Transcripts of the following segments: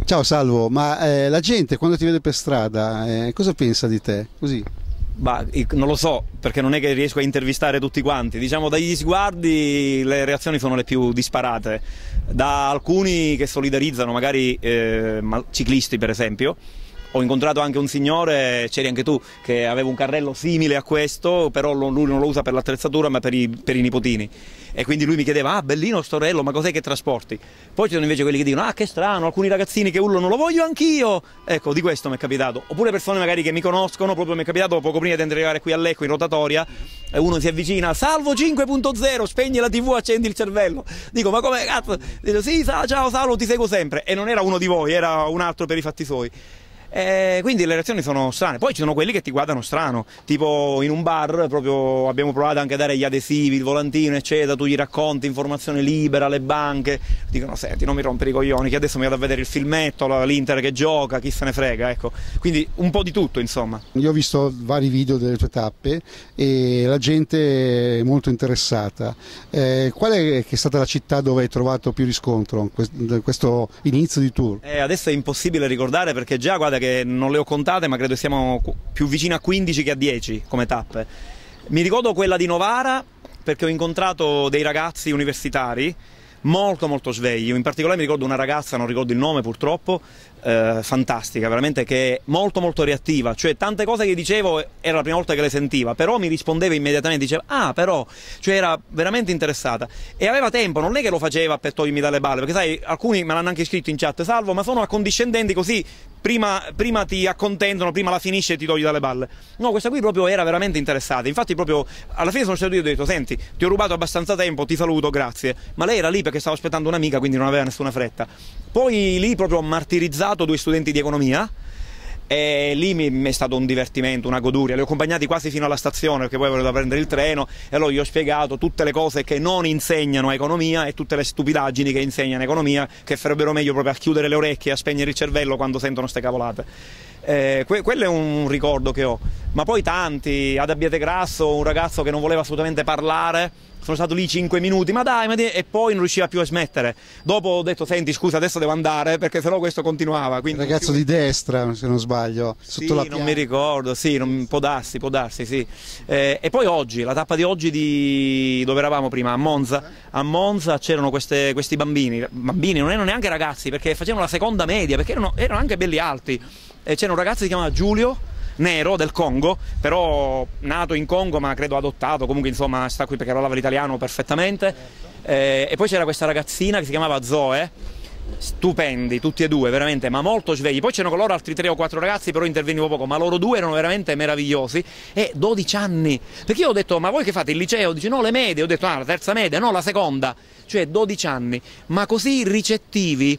Ciao Salvo, ma la gente quando ti vede per strada cosa pensa di te? Così. Bah, non lo so, perché non è che riesco a intervistare tutti quanti. Diciamo, dagli sguardi le reazioni sono le più disparate. Da alcuni che solidarizzano, magari ciclisti per esempio. Ho incontrato anche un signore, c'eri anche tu, che aveva un carrello simile a questo, però lui non lo usa per l'attrezzatura ma per i nipotini. E quindi lui mi chiedeva, ah, bellino sto carrello, ma cos'è che trasporti? Poi ci sono invece quelli che dicono, ah, che strano, alcuni ragazzini che urlano, lo voglio anch'io! Ecco, di questo mi è capitato. Oppure persone magari che mi conoscono, proprio mi è capitato poco prima di arrivare qui a Lecco in rotatoria, e uno si avvicina, Salvo 5.0, spegni la TV, accendi il cervello. Dico, ma come cazzo? Dico, sì, ciao Salvo, ti seguo sempre. E non era uno di voi, era un altro per i fatti suoi. Quindi le reazioni sono strane. Poi ci sono quelli che ti guardano strano, tipo in un bar proprio abbiamo provato anche a dare gli adesivi, il volantino eccetera, tu gli racconti informazione libera, le banche dicono senti non mi rompere i coglioni che adesso mi vado a vedere il filmetto, l'Inter che gioca, chi se ne frega, ecco, quindi un po' di tutto insomma. Io ho visto vari video delle tue tappe e la gente è molto interessata. Qual è che è stata la città dove hai trovato più riscontro in questo inizio di tour? Adesso è impossibile ricordare perché già guarda che non le ho contate ma credo siamo più vicini a 15 che a 10 come tappe. Mi ricordo quella di Novara perché ho incontrato dei ragazzi universitari molto svegli, in particolare mi ricordo una ragazza, non ricordo il nome purtroppo, fantastica, veramente, che è molto reattiva, cioè tante cose che dicevo era la prima volta che le sentiva, però mi rispondeva immediatamente, diceva ah però, cioè era veramente interessata e aveva tempo, non è che lo faceva per togliermi dalle balle, perché sai alcuni me l'hanno anche scritto in chat, Salvo ma sono accondiscendenti così prima ti accontentano, prima la finisce e ti togli dalle balle. No, questa qui proprio era veramente interessata, infatti proprio alla fine sono stato io e ho detto senti ti ho rubato abbastanza tempo, ti saluto, grazie, ma lei era lì perché stavo aspettando un'amica quindi non aveva nessuna fretta. Poi lì proprio ho martirizzato due studenti di economia e lì mi è stato un divertimento, una goduria, li ho accompagnati quasi fino alla stazione perché poi avevo da prendere il treno e allora gli ho spiegato tutte le cose che non insegnano economia e tutte le stupidaggini che insegnano economia, che farebbero meglio proprio a chiudere le orecchie e a spegnere il cervello quando sentono ste cavolate. Quello è un ricordo che ho, ma poi tanti, ad Abbiategrasso un ragazzo che non voleva assolutamente parlare, sono stato lì 5 minuti, ma dai, e poi non riusciva più a smettere. Dopo ho detto, senti scusa adesso devo andare perché sennò questo continuava. Quindi ragazzo di destra se non sbaglio, sì, sotto la non mi ricordo, sì, può darsi, sì. E poi oggi, la tappa di oggi dove eravamo prima, a Monza c'erano questi bambini non erano neanche ragazzi perché facevano la seconda media, perché erano anche belli alti. E c'era un ragazzo che si chiamava Giulio, nero, del Congo, però nato in Congo ma credo adottato, comunque insomma sta qui perché parlava l'italiano perfettamente. E poi c'era questa ragazzina che si chiamava Zoe, stupendi tutti e due veramente, ma molto svegli. Poi c'erano con loro altri 3 o 4 ragazzi, però intervenivo poco, ma loro due erano veramente meravigliosi. E 12 anni, perché io ho detto ma voi che fate il liceo? Dice no, le medie, ho detto ah, la terza media, no, la seconda, cioè 12 anni, ma così ricettivi.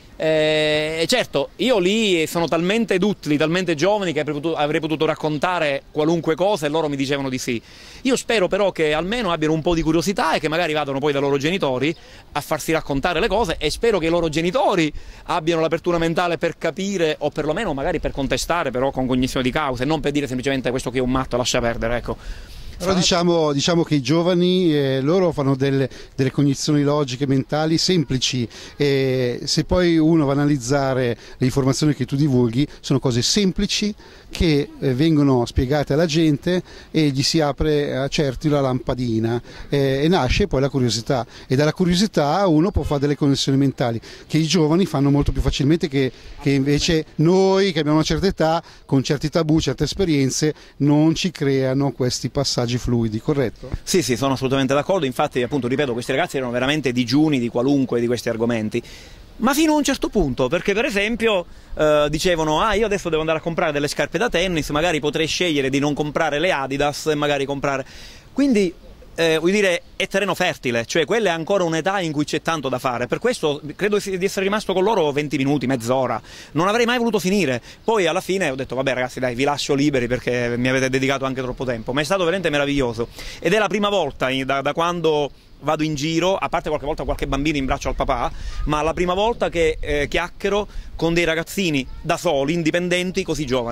Certo, io lì sono talmente duttili, talmente giovani che avrei potuto raccontare qualunque cosa e loro mi dicevano di sì. Io spero però che almeno abbiano un po' di curiosità e che magari vadano poi dai loro genitori a farsi raccontare le cose e spero che i loro genitori abbiano l'apertura mentale per capire o perlomeno magari per contestare però con cognizione di causa e non per dire semplicemente questo che è un matto, lascia perdere, ecco. Però diciamo che i giovani loro fanno delle cognizioni logiche mentali semplici e se poi uno va a analizzare le informazioni che tu divulghi sono cose semplici che vengono spiegate alla gente e gli si apre a certi la lampadina e nasce poi la curiosità e dalla curiosità uno può fare delle connessioni mentali che i giovani fanno molto più facilmente che invece noi che abbiamo una certa età con certi tabù, certe esperienze non ci creano questi passaggi fluidi, corretto? Sì, sono assolutamente d'accordo, infatti appunto ripeto questi ragazzi erano veramente digiuni di qualunque di questi argomenti. Ma fino a un certo punto, perché per esempio dicevano ah io adesso devo andare a comprare delle scarpe da tennis, magari potrei scegliere di non comprare le Adidas e magari comprare, quindi vuol dire è terreno fertile, cioè quella è ancora un'età in cui c'è tanto da fare, per questo credo di essere rimasto con loro 20 minuti, mezz'ora, non avrei mai voluto finire, poi alla fine ho detto vabbè ragazzi dai vi lascio liberi perché mi avete dedicato anche troppo tempo, ma è stato veramente meraviglioso ed è la prima volta da quando vado in giro, a parte qualche volta qualche bambino in braccio al papà, ma la prima volta che chiacchiero con dei ragazzini da soli, indipendenti, così giovani.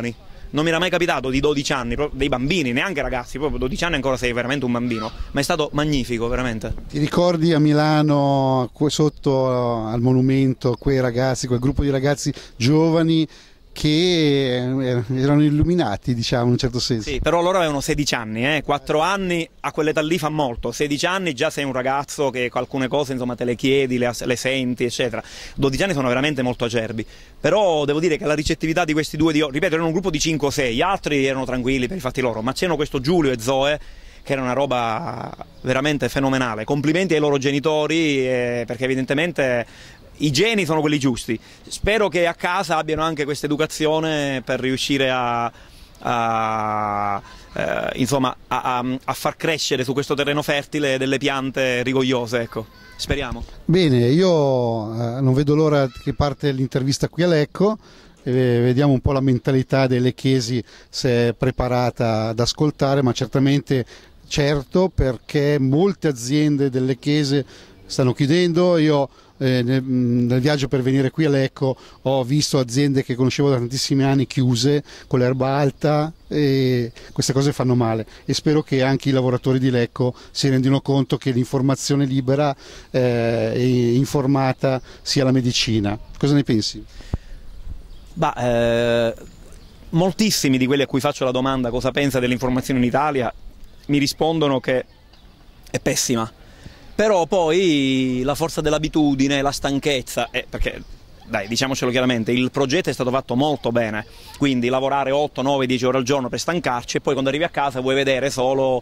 non mi era mai capitato di 12 anni, dei bambini, neanche ragazzi, proprio 12 anni ancora sei veramente un bambino, ma è stato magnifico, veramente. Ti ricordi a Milano, sotto al monumento, quei ragazzi, quel gruppo di ragazzi giovani che erano illuminati, diciamo, in un certo senso? Sì, però loro avevano 16 anni, 4 anni a quell'età lì fa molto, 16 anni già sei un ragazzo che alcune cose insomma te le chiedi, le senti, eccetera. 12 anni sono veramente molto acerbi, però devo dire che la ricettività di questi due, ripeto, erano un gruppo di 5 o 6, gli altri erano tranquilli per i fatti loro, ma c'erano questo Giulio e Zoe che era una roba veramente fenomenale. Complimenti ai loro genitori, perché evidentemente i geni sono quelli giusti. Spero che a casa abbiano anche questa educazione per riuscire insomma, a far crescere su questo terreno fertile delle piante rigogliose, ecco. Speriamo. Bene, io non vedo l'ora che parte l'intervista qui a Lecco. Vediamo un po' la mentalità dei lecchesi, se è preparata ad ascoltare, ma certamente certo, perché molte aziende del Lecchese stanno chiudendo. Io nel viaggio per venire qui a Lecco ho visto aziende che conoscevo da tantissimi anni chiuse con l'erba alta, e queste cose fanno male, e spero che anche i lavoratori di Lecco si rendano conto che l'informazione libera e informata sia la medicina. Cosa ne pensi? Moltissimi di quelli a cui faccio la domanda cosa pensa dell'informazione in Italia mi rispondono che è pessima. Però poi la forza dell'abitudine, la stanchezza, perché dai, diciamocelo chiaramente, il progetto è stato fatto molto bene, quindi lavorare 8, 9, 10 ore al giorno per stancarci, e poi quando arrivi a casa vuoi vedere solo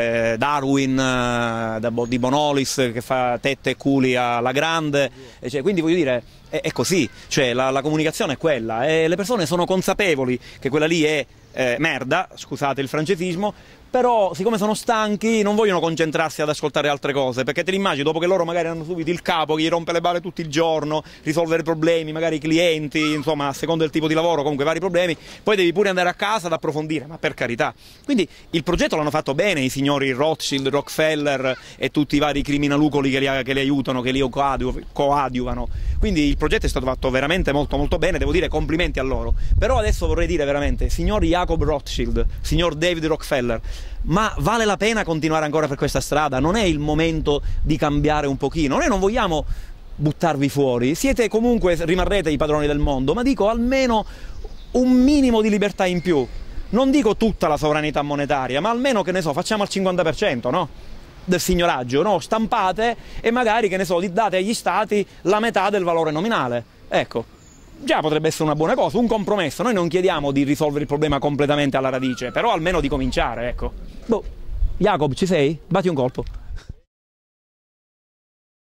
Darwin di Bonolis che fa tette e culi alla grande, quindi voglio dire, è così, cioè la comunicazione è quella, e le persone sono consapevoli che quella lì è merda, scusate il francesismo, però siccome sono stanchi non vogliono concentrarsi ad ascoltare altre cose, perché te li immagini dopo che loro magari hanno subito il capo che gli rompe le balle tutto il giorno, risolvere problemi, magari i clienti, insomma a seconda del tipo di lavoro, comunque vari problemi, poi devi pure andare a casa ad approfondire, ma per carità. Quindi il progetto l'hanno fatto bene i signori Rothschild, Rockefeller e tutti i vari criminalucoli che li aiutano, che li coadiuvano, quindi il progetto è stato fatto veramente molto molto bene, devo dire complimenti a loro. Però adesso vorrei dire veramente, signor Jacob Rothschild, signor David Rockefeller, ma vale la pena continuare ancora per questa strada? Non è il momento di cambiare un pochino? Noi non vogliamo buttarvi fuori, siete comunque, rimarrete i padroni del mondo, ma dico almeno un minimo di libertà in più. Non dico tutta la sovranità monetaria, ma almeno, che ne so, facciamo al 50%, no? Del signoraggio, no? Stampate e magari, che ne so, date agli stati la metà del valore nominale. Ecco. Già potrebbe essere una buona cosa, un compromesso. Noi non chiediamo di risolvere il problema completamente alla radice, però almeno di cominciare, ecco. Jacob, ci sei? Batti un colpo.